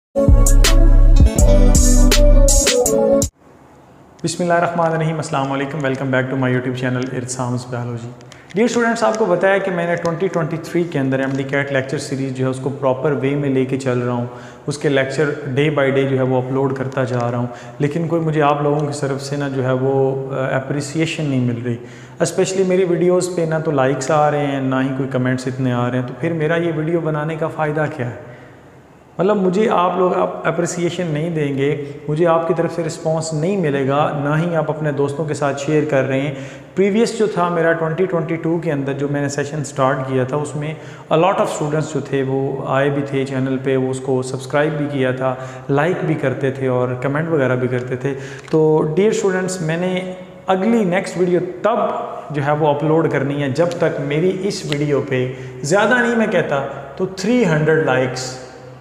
बिस्मिल्लाहिर्रहमानिर्रहीम, अस्सलाम वालेकुम। Welcome back to my YouTube channel Irsams biology. Dear students, आपको बताया कि मैंने 2023 के अंदर MD-CAT लेक्चर सीरीज़ जो है उसको प्रॉपर वे में लेके चल रहा हूँ। उसके लेक्चर डे बाय डे जो है वो अपलोड करता जा रहा हूँ, लेकिन कोई मुझे आप लोगों की तरफ से ना जो है वो अप्रिसिएशन नहीं मिल रही। स्पेशली मेरी वीडियोज़ पे ना तो लाइक्स आ रहे हैं, ना ही कोई कमेंट्स इतने आ रहे हैं। तो फिर मेरा ये वीडियो बनाने का फ़ायदा क्या है? मतलब मुझे आप लोग अप्रिसिएशन नहीं देंगे, मुझे आपकी तरफ से रिस्पांस नहीं मिलेगा, ना ही आप अपने दोस्तों के साथ शेयर कर रहे हैं। प्रीवियस जो था मेरा 2022 के अंदर जो मैंने सेशन स्टार्ट किया था, उसमें अलॉट ऑफ स्टूडेंट्स जो थे वो आए भी थे चैनल पे, वो उसको सब्सक्राइब भी किया था, लाइक भी करते थे और कमेंट वगैरह भी करते थे। तो डियर स्टूडेंट्स, मैंने अगली नेक्स्ट वीडियो तब जो है वो अपलोड करनी है जब तक मेरी इस वीडियो पे ज़्यादा नहीं, मैं कहता तो 300 लाइक्स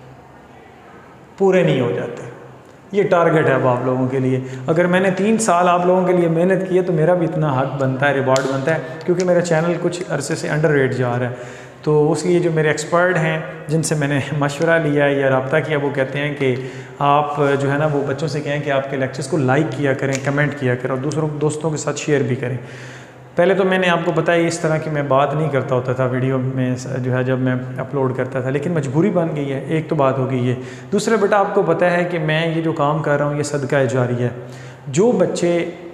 पूरे नहीं हो जाते। ये टारगेट है अब आप लोगों के लिए। अगर मैंने 3 साल आप लोगों के लिए मेहनत की है तो मेरा भी इतना हक बनता है, रिवॉर्ड बनता है, क्योंकि मेरा चैनल कुछ अरसे से अंडर रेट जा रहा है। तो उसलिए जो मेरे एक्सपर्ट हैं जिनसे मैंने मशवरा लिया है या रब्ता किया, वो कहते हैं कि आप जो है ना वो बच्चों से कहें कि आपके लेक्चर्स को लाइक किया करें, कमेंट किया करें और दूसरों दोस्तों के साथ शेयर भी करें। पहले तो मैंने आपको बताया इस तरह की मैं बात नहीं करता होता था वीडियो में जो है जब मैं अपलोड करता था, लेकिन मजबूरी बन गई है। एक तो बात हो गई है। दूसरा बेटा, आपको पता है कि मैं ये जो काम कर रहा हूँ ये सदका जारी है। जो बच्चे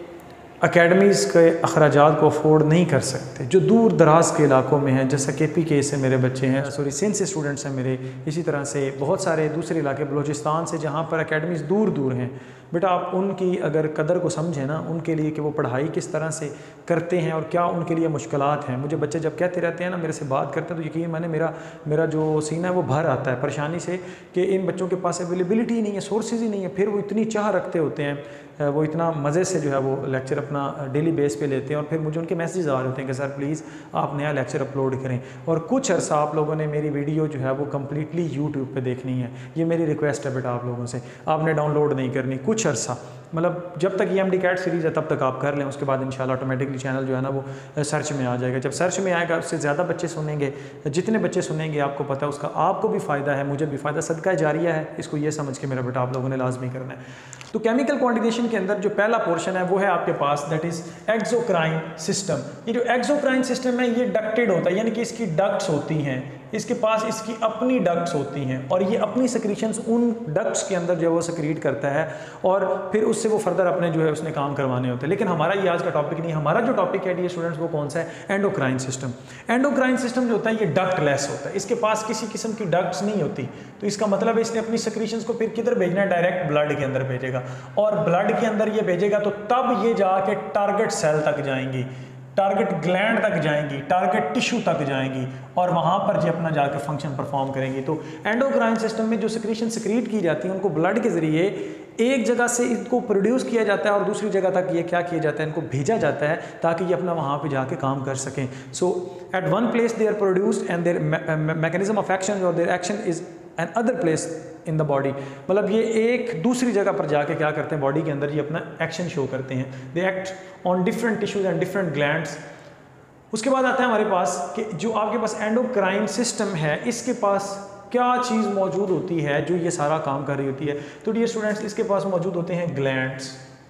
अकेडमीज़ के अखराजात को अफोर्ड नहीं कर सकते, जो दूर दराज के इलाकों में हैं, जैसा KPK से मेरे बच्चे हैं, सिंध से स्टूडेंट्स हैं मेरे, इसी तरह से बहुत सारे दूसरे इलाके बलूचिस्तान से जहाँ पर अकेडमीज़ दूर दूर हैं, बेटा आप उनकी अगर कदर को समझें ना, उनके लिए कि वो पढ़ाई किस तरह से करते हैं और क्या उनके लिए मुश्किलात हैं। मुझे बच्चे जब कहते रहते हैं ना, मेरे से बात करते हैं, तो यकीन माने मेरा जो सीना है वो भर आता है परेशानी से कि इन बच्चों के पास अवेलेबिलिटी ही नहीं है, सोर्सेज ही नहीं है। फिर वो इतनी चाह रखते होते हैं, वो इतना मज़े से जो है वो लेक्चर अपना डेली बेस पे लेते हैं, और फिर मुझे उनके मैसेज आ रहे होते हैं कि सर प्लीज़ आप नया लेक्चर अपलोड करें। और कुछ अर्सा आप लोगों ने मेरी वीडियो जो है वो कम्प्लीटली यूट्यूब पे देखनी है। ये मेरी रिक्वेस्ट है बेटा आप लोगों से, आपने डाउनलोड नहीं करनी कुछ अर्सा, मतलब जब तक ये MD-CAT सीरीज़ है तब तक आप कर लें। उसके बाद इंशाल्लाह ऑटोमेटिकली चैनल जो है ना वो सर्च में आ जाएगा। जब सर्च में आएगा उससे ज़्यादा बच्चे सुनेंगे, जितने बच्चे सुनेंगे आपको पता है उसका आपको भी फ़ायदा है, मुझे भी फ़ायदा, सदका जारिया है। इसको ये समझ के मेरा बेटा आप लोगों ने लाजमी करना है। तो केमिकल कोऑर्डिनेशन के अंदर जो पहला पोर्शन है वो है आपके पास, दैट इज़ एक्सोक्राइन सिस्टम। ये जो एक्सोक्राइन सिस्टम है ये डक्टेड होता है, यानी कि इसकी डक्ट्स होती हैं, इसके पास इसकी अपनी डक्ट्स होती हैं और ये अपनी सेक्रीशंस उन डक्ट्स के अंदर जो है वो सेक्रीट करता है और फिर उससे वो फर्दर अपने जो है उसने काम करवाने होते हैं। लेकिन हमारा ये आज का टॉपिक नहीं, हमारा जो टॉपिक है डियर स्टूडेंट्स वो कौन सा है? Endocrine system. एंडोक्राइन सिस्टम जो होता है ये डक्टलेस होता है, इसके पास किसी किस्म की डक्ट्स नहीं होती। तो इसका मतलब है इसने अपनी सेक्रीशंस को फिर किधर भेजना है? डायरेक्ट ब्लड के अंदर भेजेगा, और ब्लड के अंदर ये भेजेगा तो तब ये जाके टारगेट सेल तक जाएंगी, टारगेट ग्लैंड तक जाएंगी, टारगेट टिश्यू तक जाएंगी और वहाँ पर जो अपना जाकर फंक्शन परफॉर्म करेंगी। तो एंडोक्राइन सिस्टम में जो सेक्रीशन सेक्रीट की जाती है उनको ब्लड के ज़रिए एक जगह से इनको प्रोड्यूस किया जाता है और दूसरी जगह तक ये क्या किया जाता है, इनको भेजा जाता है ताकि ये अपना वहाँ पे जाके काम कर सकें। So at one place they are produced and their mechanism of action और their action is another place in the body. मतलब ये एक दूसरी जगह पर जाके क्या करते हैं, बॉडी के अंदर ये अपना एक्शन शो करते हैं। They act on different tissues and different glands. उसके बाद आता है हमारे पास कि जो आपके पास एंडोक्राइन सिस्टम है, इसके पास क्या चीज़ मौजूद होती है जो ये सारा काम कर रही होती है? तो डियर स्टूडेंट्स, इसके पास मौजूद होते हैं ग्लैंड्स।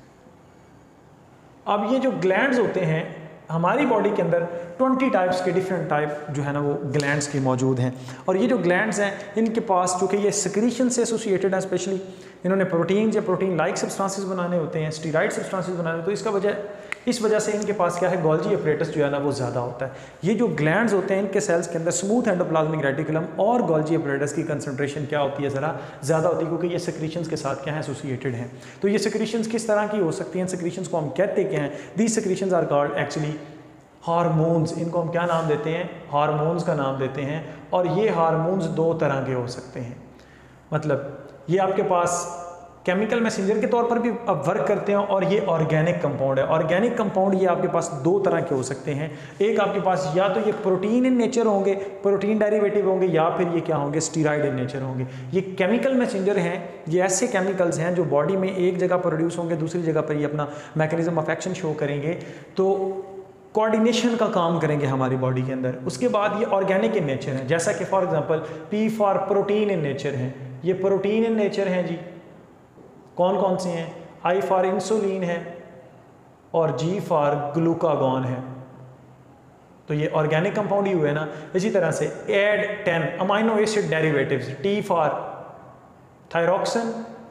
अब ये जो ग्लैंड्स होते हैं हमारी बॉडी के अंदर 20 टाइप्स के डिफरेंट टाइप जो है ना वो ग्लैंड्स के मौजूद हैं। और ये जो ग्लैंड्स हैं इनके पास चूँकि ये सिक्रीशन से एसोसिएटेड है, स्पेशली इन्होंने प्रोटीन या प्रोटीन लाइक सब्सटेंसेस बनाने होते हैं, स्टीरॉइड सब्सटेंसेस बनाने, तो इस वजह से इनके पास क्या है, गोल्जी अपरेटस जो है ना वो ज़्यादा होता है। ये जो ग्लैंड्स होते हैं इनके सेल्स के अंदर स्मूथ एंडोप्लाज्मिक रेटिकुलम और गोल्जी अपरेटस की कंसंट्रेशन क्या होती है, ज़रा ज़्यादा होती है, क्योंकि ये सेक्रीशंस के साथ क्या है, एसोसिएटेड हैं। तो ये सेक्रीशंस किस तरह की हो सकती हैं? सेक्रीशंस को हम कहते क्या हैं? These secretions are called actually hormones. इनको हम क्या नाम देते हैं? हार्मोन्स का नाम देते हैं। और ये हार्मोन्स 2 तरह के हो सकते हैं, मतलब ये आपके पास केमिकल मैसेंजर के तौर पर भी अब वर्क करते हैं और ये ऑर्गेनिक कंपाउंड है। ऑर्गेनिक कंपाउंड ये आपके पास 2 तरह के हो सकते हैं। एक आपके पास या तो ये प्रोटीन इन नेचर होंगे, प्रोटीन डेरिवेटिव होंगे, या फिर ये क्या होंगे, स्टीरॉइड इन नेचर होंगे। ये केमिकल मैसेंजर हैं, ये ऐसे केमिकल्स हैं जो बॉडी में एक जगह प्रोड्यूस होंगे, दूसरी जगह पर ये अपना मैकेनिज्म ऑफ एक्शन शो करेंगे, तो कोऑर्डिनेशन का काम करेंगे हमारी बॉडी के अंदर। उसके बाद ये ऑर्गेनिक इन नेचर है, जैसा कि for example P for protein in nature है, ये प्रोटीन इन नेचर हैं जी। कौन कौन से हैं? आई फॉर इंसुलिन है और जी फॉर ग्लूकागॉन है। तो ये ऑर्गेनिक कंपाउंड ही हुए ना। इसी तरह से एड 10 amino acid derivatives, T for thyroxine,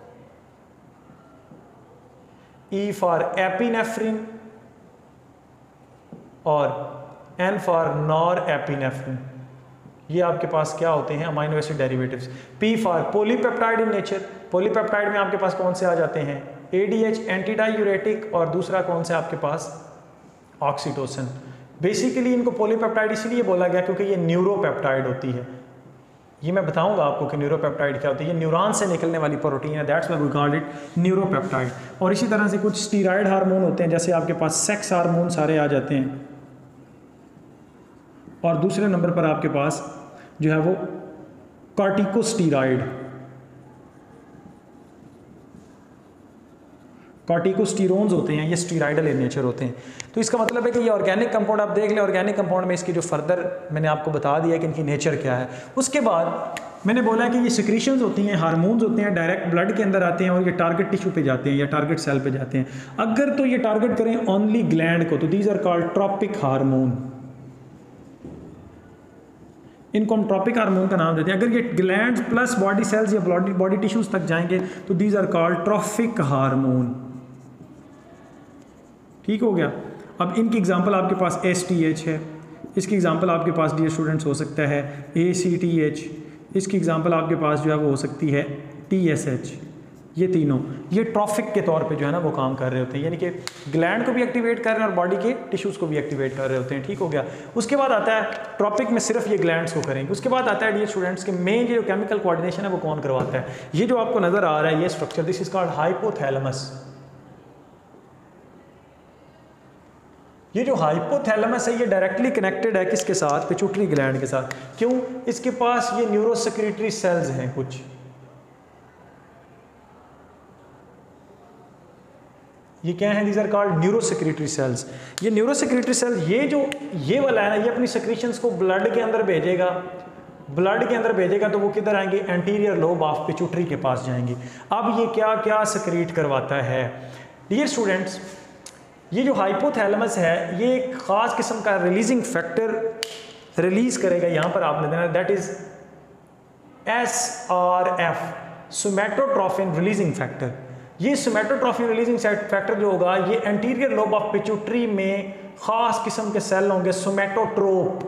E for epinephrine और एन फॉर नॉर एपिनेफ्रिन। ये आपके पास क्या होते हैं? Amino acid derivatives. P for polypeptide in nature. Polypeptide में आपके पास कौन से आ जाते हैं? एडीएच एंटी डायूरेटिक और दूसरा कौन सा आपके पास? ऑक्सीटोसिन। बेसिकली इनको पॉलीपेप्टाइड इसलिए बोला गया क्योंकि ये न्यूरोपेप्टाइड होती है। ये मैं बताऊंगा आपको कि न्यूरोपेप्टाइड क्या होती है। ये न्यूरॉन से निकलने वाली प्रोटीन है, that's why we call it neuropeptide. और इसी तरह से कुछ स्टीरॉयड हार्मोन होते हैं, जैसे आपके पास सेक्स हार्मोन सारे आ जाते हैं। और दूसरे नंबर पर आपके पास जो है वो कॉर्टिकोस्टीरॉइड, कॉर्टिकोस्टीरोन्स होते हैं, ये स्टीरॉयडल इन नेचर होते हैं। तो इसका मतलब है कि ये ऑर्गेनिक कंपाउंड आप देख लें, ऑर्गेनिक कंपाउंड में इसकी जो फर्दर मैंने आपको बता दिया कि इनकी नेचर क्या है। उसके बाद मैंने बोला कि ये सिक्रीशंस होती हैं, हार्मोन्स होते हैं, डायरेक्ट ब्लड के अंदर आते हैं और ये टारगेट टिश्यू पे जाते हैं या टारगेट सेल पे जाते हैं। अगर तो ये टारगेट करें ओनली ग्लैंड को तो these are called tropic hormone. इनको हम ट्रॉपिक हार्मोन का नाम देते हैं। अगर ये ग्लैंड्स प्लस बॉडी सेल्स या बॉडी टिश्यूज तक जाएंगे तो these are called trophic hormone. ठीक हो गया। अब इनकी एग्जांपल आपके पास STH है, इसकी एग्जांपल आपके पास डियर स्टूडेंट्स हो सकता है ACTH, इसकी एग्जांपल आपके पास जो है वो हो सकती है TSH। ये तीनों ये ट्रॉफिक के तौर पे जो है ना वो काम कर रहे होते हैं, यानी कि ग्लैंड को भी एक्टिवेट कर रहे हैं और बॉडी के टिश्यूज़ को भी एक्टिवेट कर रहे होते हैं। ठीक हो गया। उसके बाद आता है ट्रॉपिक में सिर्फ ये ग्लैंड्स को करेंगे। उसके बाद आता है डियर स्टूडेंट्स के मेन जो केमिकल कोऑर्डिनेशन है वो कौन करवाता है? ये जो आपको नज़र आ रहा है ये structure, this is called hypothalamus. ये जो हाइपोथैलेमस है ये डायरेक्टली कनेक्टेड है किसके साथ? पिट्यूटरी ग्लैंड के साथ। क्यों? इसके पास ये न्यूरोसेक्रेटरी सेल्स हैं कुछ। ये क्या है? These are called neurosecretory cells. ये न्यूरोसेक्रेटरी सेल ये वाला है ना, ये अपनी सेक्रीशंस को ब्लड के अंदर भेजेगा। ब्लड के अंदर भेजेगा तो वो किधर आएंगे? एंटीरियर लोब ऑफ पिट्यूटरी के पास जाएंगे। अब ये क्या क्या सेक्रेट करवाता है? डियर स्टूडेंट्स, ये जो हाइपोथैलेमस है ये एक ख़ास किस्म का रिलीजिंग फैक्टर रिलीज करेगा। यहाँ पर आपने देना that is SRF, somatotrophin releasing factor. ये सोमैटोट्रोफिन रिलीजिंग फैक्टर जो होगा ये एंटीरियर लोब ऑफ पिट्यूटरी में ख़ास किस्म के सेल होंगे, सोमैटोट्रोप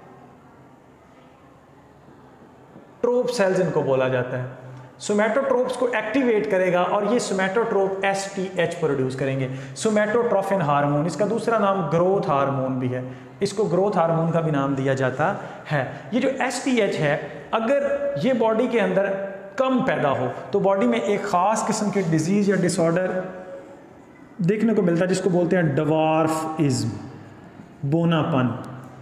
सेल्स इनको बोला जाता है। सोमैटोट्रोप्स को एक्टिवेट करेगा और ये सोमैटोट्रोप STH प्रोड्यूस करेंगे, सोमैटोट्रोफिन हार्मोन। इसका दूसरा नाम ग्रोथ हार्मोन भी है, इसको ग्रोथ हार्मोन का भी नाम दिया जाता है। ये जो STH है अगर ये बॉडी के अंदर कम पैदा हो तो बॉडी में एक ख़ास किस्म के डिजीज़ या डिसऑर्डर देखने को मिलता है जिसको बोलते हैं डवार्फिज्म, बोनापन।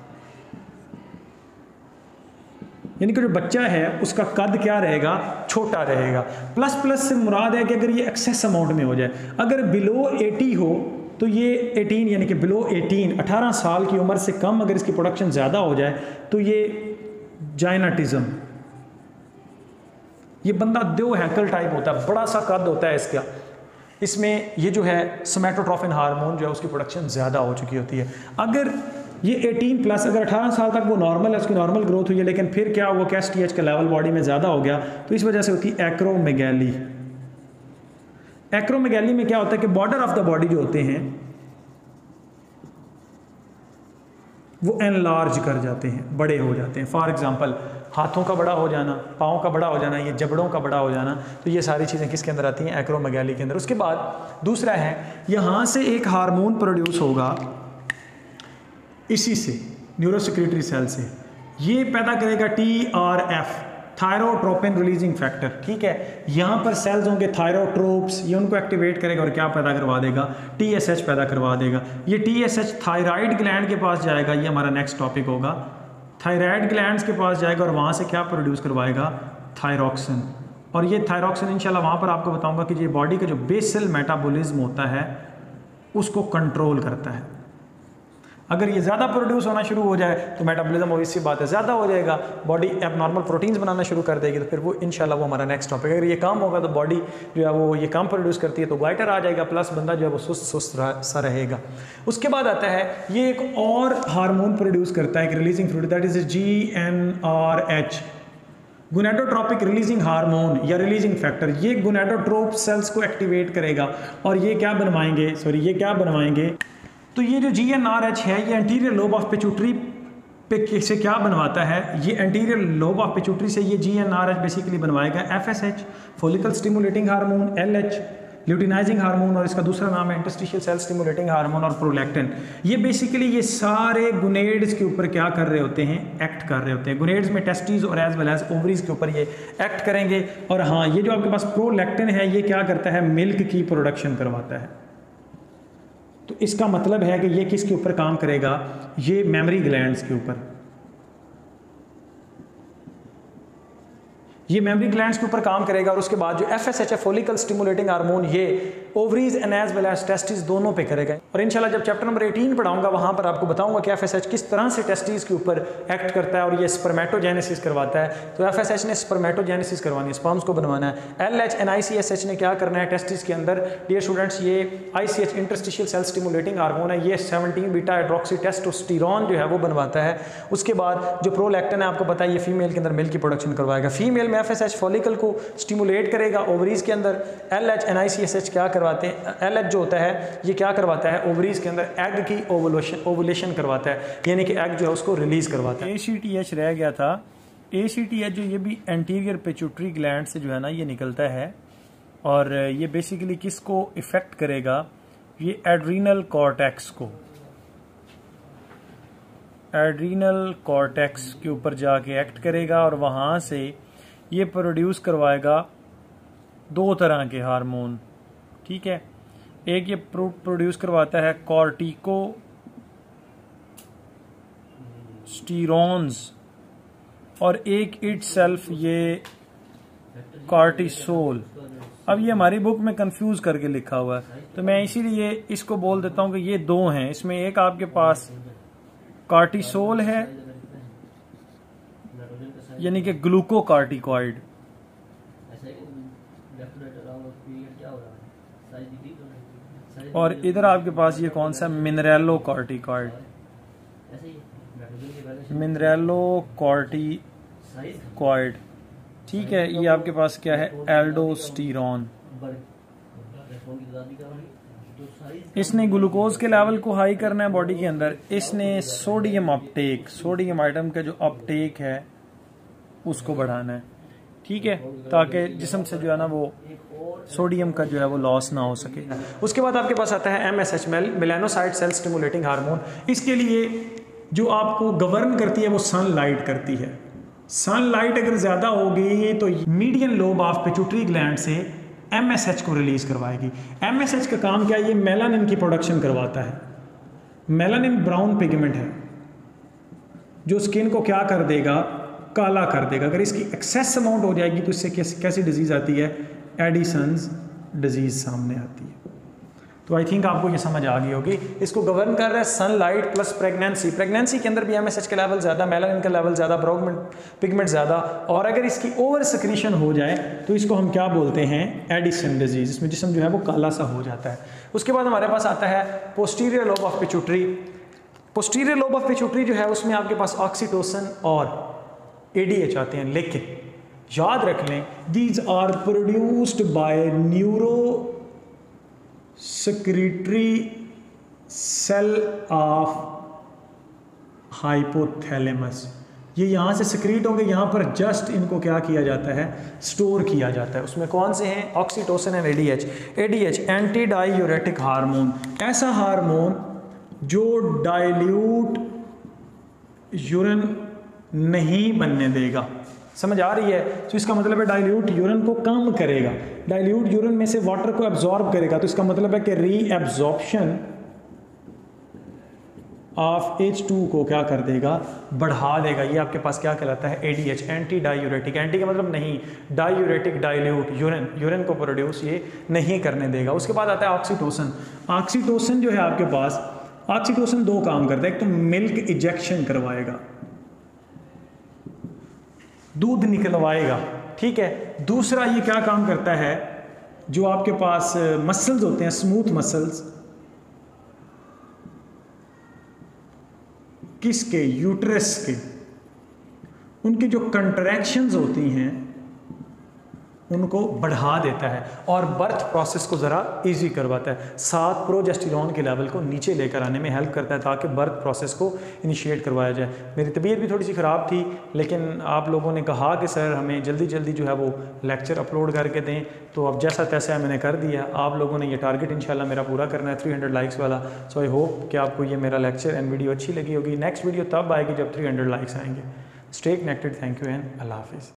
यानी कि जो बच्चा है उसका कद क्या रहेगा? छोटा रहेगा। प्लस से मुराद है कि अगर ये एक्सेस अमाउंट में हो जाए, अगर बिलो 80 हो तो ये 18 यानी कि बिलो 18 साल की उम्र से कम अगर इसकी प्रोडक्शन ज़्यादा हो जाए तो ये जाइनाटिज्म, ये बंदा दो हैकल टाइप होता है, बड़ा सा कद होता है इसका। इसमें ये जो है सोमैटोट्रोफिन हार्मोन जो है उसकी प्रोडक्शन ज़्यादा हो चुकी होती है। अगर ये 18 प्लस, अगर 18 साल तक वो नॉर्मल है, उसकी नॉर्मल ग्रोथ हुई है, लेकिन फिर क्या हुआ कि STH का लेवल बॉडी में ज़्यादा हो गया तो इस वजह से होती है एक्रोमेगैली। एक्रोमेगैली में क्या होता है कि बॉर्डर ऑफ द बॉडी जो होते हैं वो एनलार्ज कर जाते हैं, बड़े हो जाते हैं। फॉर एग्जांपल हाथों का बड़ा हो जाना, पाँव का बड़ा हो जाना, ये जबड़ों का बड़ा हो जाना, तो ये सारी चीज़ें किसके अंदर आती हैं? एक्रोमेगैली के अंदर। उसके बाद दूसरा है यहाँ से एक हार्मोन प्रोड्यूस होगा इसी से, न्यूरोसेक्रेटरी सेल से, ये पैदा करेगा TRF, थायरोट्रोपिन रिलीजिंग फैक्टर। ठीक है, यहाँ पर सेल्स होंगे थायरोट्रोप्स, ये उनको एक्टिवेट करेगा और क्या पैदा करवा देगा? TSH पैदा करवा देगा। ये TSH थायराइड ग्लैंड के पास जाएगा, ये हमारा नेक्स्ट टॉपिक होगा। थायराइड ग्लैंड्स के पास जाएगा और वहाँ से क्या प्रोड्यूस करवाएगा? थायरोक्सिन। और ये थायरोक्सिन इंशाल्लाह वहाँ पर आपको बताऊँगा कि ये बॉडी का जो बेसल मेटाबॉलिज्म होता है उसको कंट्रोल करता है। अगर ये ज़्यादा प्रोड्यूस होना शुरू हो जाए तो मेटाबॉलिज्म ऑब्वियस सी बात है ज़्यादा हो जाएगा, बॉडी एबनॉर्मल प्रोटीन्स बनाना शुरू कर देगी, तो फिर वो इंशाल्लाह वो हमारा नेक्स्ट टॉपिक। अगर ये कम होगा तो बॉडी जो है वो ये कम प्रोड्यूस करती है तो गाइटर आ जाएगा, प्लस बंदा जो है वो सुस्त सा रहेगा। उसके बाद आता है ये एक और हार्मोन प्रोड्यूस करता है एक releasing fluid, that is GnRH, gonadotropic releasing hormone या रिलीजिंग फैक्टर। ये गोनेडोट्रोप सेल्स को एक्टिवेट करेगा और ये क्या बनवाएंगे, तो ये जो GnRH है ये एंटीरियर लोब ऑफ पिट्यूटरी पे से क्या बनवाता है, ये एंटीरियर लोब ऑफ पिट्यूटरी से ये GnRH बेसिकली बनवाएगा FSH follicle stimulating hormone, LH luteinizing hormone, और इसका दूसरा नाम है इंटरस्टिशियल सेल स्टिमुलेटिंग हार्मोन, और प्रोलैक्टिन। ये बेसिकली ये सारे गुनेड्स के ऊपर क्या कर रहे होते हैं, एक्ट कर रहे होते हैं। गुनेड्स में टेस्टिस और एज वेल एज ओवरीज के ऊपर ये एक्ट करेंगे। और हाँ, ये जो आपके पास प्रोलैक्टिन है ये क्या करता है, मिल्क की प्रोडक्शन करवाता है। तो इसका मतलब है कि ये किसके ऊपर काम करेगा, ये मेमरी ग्लैंड्स के ऊपर, ये मेमरी ग्लैंड्स के ऊपर काम करेगा। और उसके बाद जो FSH है फॉलिकल स्टिमुलेटिंग हार्मोन, ये ovaries and as well as testis दोनों पे करेगा। और इंशाल्लाह जब चैप्टर नंबर 18 पढ़ाऊंगा वहां पर आपको बताऊंगा कि FSH किस तरह से टेस्टिस के ऊपर एक्ट करता है और ये स्पर्मेटोजेनेसिस करवाता है। तो FSH ने स्पर्मेटोजेनेसिस करवानी है, स्पर्म्स को बनवाना है। LH एंड ICSH ने क्या करना है टेस्टिस के अंदर, डियर स्टूडेंट्स, ये ICH interstitial cell stimulating hormone है, ये 17 बीटा हाइड्रोक्सी टेस्टोस्टेरोन जो है वो बनवाता है। उसके बाद जो प्रोलैक्टिन है आपको पता है ये फीमेल के अंदर मिल्क की प्रोडक्शन करवाएगा। फीमेल में FSH फॉलिकल को स्टिमुलेट करेगा ओवरीज के अंदर। LH एंड ICSH क्या करवाते हैं, LH जो होता है ये क्या करवाता है, ओवरीज के अंदर एग की ओवुलेशन करवाता है, यानी कि एग जो है उसको रिलीज करवाता है। ACTH रह गया था, ACTH जो ये भी एंटीरियर पिट्यूटरी ग्लैंड से जो है ना ये निकलता है, और ये बेसिकली किसको इफेक्ट करेगा, ये एड्रीनल कॉर्टेक्स को, एड्रीनल कॉर्टेक्स के ऊपर जाके एक्ट करेगा और वहां से ये प्रोड्यूस करवाएगा 2 तरह के हार्मोन। ठीक है, एक ये प्रोड्यूस करवाता है कॉर्टिकोस्टेरॉन्स और एक इटसेल्फ ये कॉर्टिसोल। अब ये हमारी बुक में कंफ्यूज करके लिखा हुआ है तो मैं इसीलिए इसको बोल देता हूं कि ये 2 हैं। इसमें एक आपके पास कॉर्टिसोल है यानी कि ग्लूकोकार्टिकॉइड, और इधर आपके पास ये कौन सा, मिनरेलोकॉर्टिकॉइड, मिनरेलोकॉर्टिकॉइड। ठीक है, ये आपके पास क्या है, एल्डोस्टेरॉन। इसने ग्लूकोज के लेवल को हाई करना है बॉडी के अंदर, इसने सोडियम अपटेक, सोडियम आइटम का जो अपटेक है उसको बढ़ाना है। ठीक है, ताकि जिस्म से जो है ना वो सोडियम का जो है वो लॉस ना हो सके। उसके बाद आपके पास आता है MSH, melanocyte cell stimulating hormone. इसके लिए जो आपको गवर्न करती है वो सनलाइट करती है। सनलाइट अगर ज़्यादा होगी तो median lobe of pituitary gland से MSH को रिलीज करवाएगी। MSH का काम क्या है, ये मेलानिन की प्रोडक्शन करवाता है। मेलानिन ब्राउन पिगमेंट है जो स्किन को क्या कर देगा, काला कर देगा। अगर इसकी एक्सेस अमाउंट हो जाएगी तो इससे कैसी डिजीज आती है, एडिसन्स डिजीज सामने आती है। तो आई थिंक आपको ये समझ आ गई होगी। इसको गवर्न कर रहा है सनलाइट प्लस प्रेगनेंसी। प्रेगनेंसी के अंदर भी MSH का लेवल ज़्यादा, मेलानिन का लेवल ज़्यादा, ब्राउन पिगमेंट ज़्यादा, और अगर इसकी ओवर सिक्रीशन हो जाए तो इसको हम क्या बोलते हैं, एडिसन डिजीज। इसमें जिस्म जो है वो काला सा हो जाता है। उसके बाद हमारे पास आता है posterior lobe of pituitary. Posterior lobe of pituitary जो है उसमें आपके पास ऑक्सीटोसिन और ADH आते हैं, लेकिन याद रख लें these are produced by neurosecretory cell of hypothalamus. ये यहाँ से सिक्रीट होंगे, यहाँ पर जस्ट इनको क्या किया जाता है, स्टोर किया जाता है। उसमें कौन से हैं, oxytocin and ADH। ADH antidiuretic hormone, ऐसा हार्मोन जो डाइल्यूट यूरिन नहीं बनने देगा। समझ आ रही है? तो इसका मतलब है डाइल्यूट यूरिन को कम करेगा, डाइल्यूट यूरिन में से वाटर को एब्जॉर्ब करेगा। तो इसका मतलब है कि रीएब्जॉर्प्शन ऑफ H2 को क्या कर देगा, बढ़ा देगा। ये आपके पास क्या कहलाता है, ADH एंटी डायूरेटिक। एंटी का मतलब नहीं, डायूरेटिक, डाइल्यूट यूरिन को प्रोड्यूस ये नहीं करने देगा। उसके बाद आता है ऑक्सीटोसिन। ऑक्सीटोसिन जो है आपके पास, ऑक्सीटोसिन दो काम करता है, एक तो मिल्क इजेक्शन करवाएगा, दूध निकलवाएगा, ठीक है। दूसरा ये क्या काम करता है, जो आपके पास मसल्स होते हैं, स्मूथ मसल्स, किसके, यूट्रस के, उनकी जो कंट्रैक्शंस होती हैं उनको बढ़ा देता है और बर्थ प्रोसेस को ज़रा इजी करवाता है। साथ प्रोजेस्टेरॉन के लेवल को नीचे लेकर आने में हेल्प करता है ताकि बर्थ प्रोसेस को इनिशिएट करवाया जाए। मेरी तबीयत भी थोड़ी सी ख़राब थी, लेकिन आप लोगों ने कहा कि सर हमें जल्दी जल्दी जो है वो लेक्चर अपलोड करके दें, तो अब जैसा तैसा मैंने कर दिया। आप लोगों ने ये टारगेट इंशाल्लाह मेरा पूरा करना है 300 लाइक्स वाला। सो आई होप कि आपको ये मेरा लेक्चर एंड वीडियो अच्छी लगी होगी। नेक्स्ट वीडियो तब आएगी जब 300 लाइक्स आएंगे। Stay connected, thank you and अल्लाह हाफिज़।